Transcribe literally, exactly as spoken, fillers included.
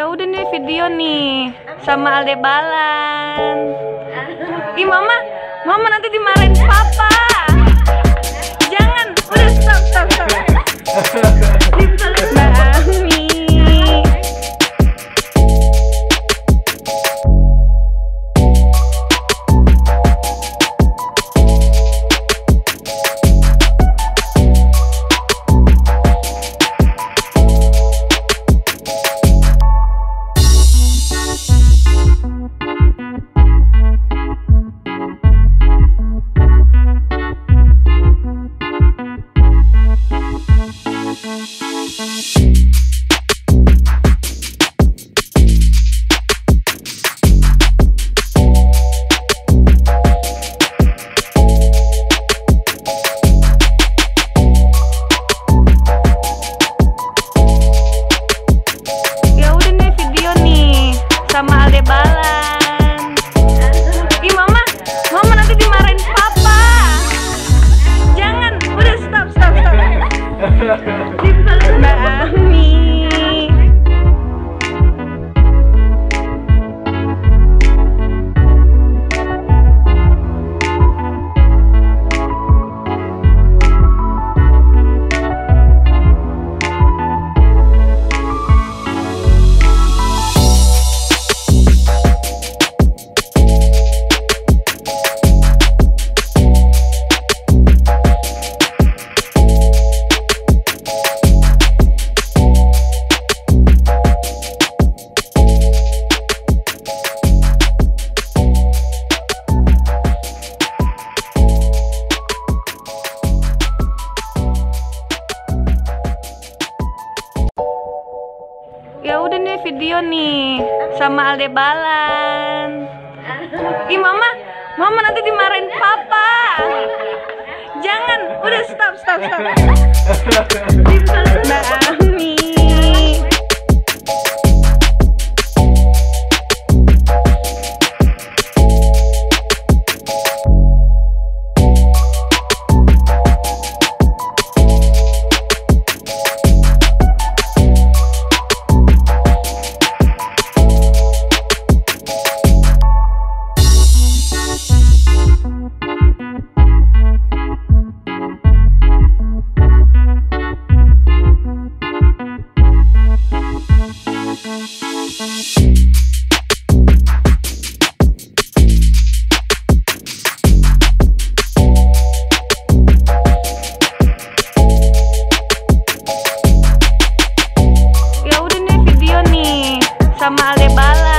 Ya udah nih video nih sama Aldebaran. Ih mama, mama nanti dimarahin papa. Jangan, udah stop stop stop. Mbak Ami. Sama Aldebaran. Ih mama, mama nanti dimarahin papa. Jangan, udah stop stop stop. Mbak Ami. Ya udah nih video nih sama Aldebaran. Ih mama, mama nanti dimarahin papa. Jangan, udah stop stop stop. Mbak Ami. Sama Aldebaran.